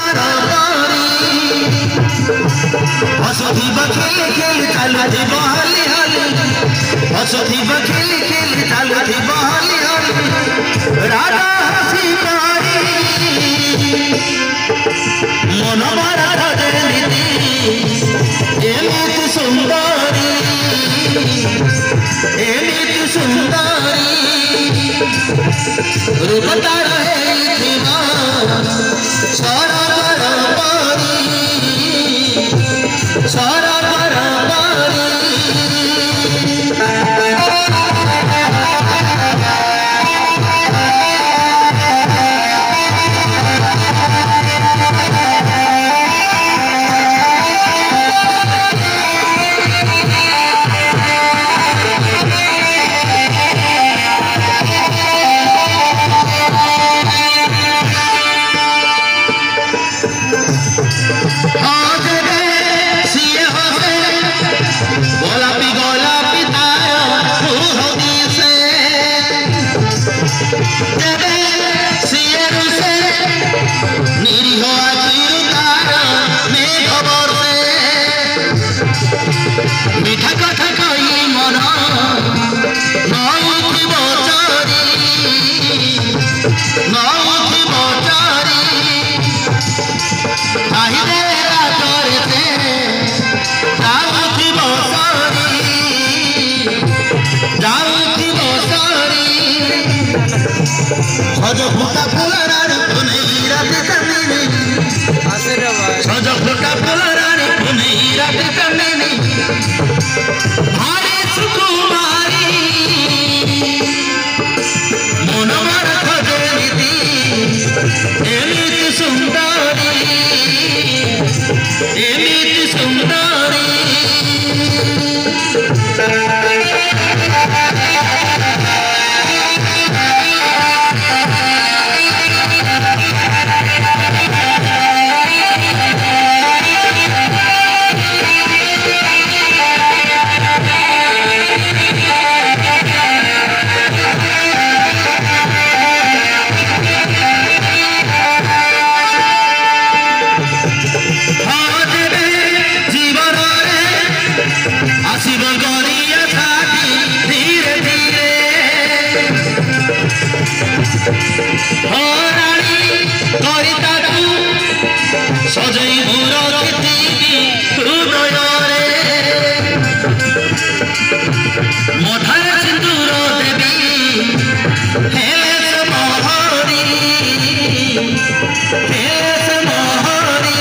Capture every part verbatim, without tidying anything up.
हसुथी बखेल खेल चालू थी बहली हली हसुथी बखेल खेल चालू थी बहली हली राधा हसी पारी मन मारा नीति एमिति सुंदरी एमिति सुंदरी रूप तार हेइथिबा सरवर परी सरवर परी मीठा कथा कही मन नौथी बचारी नौथी बचारी चाहिए राजरे से जाऊथी बसारी जाऊथी बसारी सज फुटा फुलरानी पुनई रात कमिनी सज फुटा फुलरानी पुनई रात कमिनी भारी सुकुमारी मन मार खजेती एमिति सुंदरी एमिति सुंदरी सजई मोर हृदय मठार सिंदूर देवी हेले महरी हेले महरी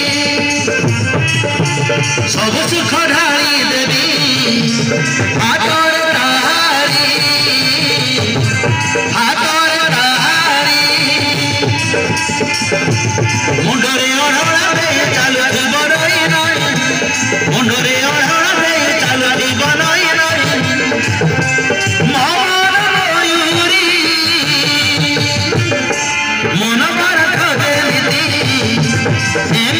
सब सुख ढाली देवी हाथर ताहारी हाथर ताहारी मुंडरे ओढ़ावे चालू थी बनई नई मुंडरे ओढ़ावे चालू थी बनई नई मन मयूरी मन मार खजेती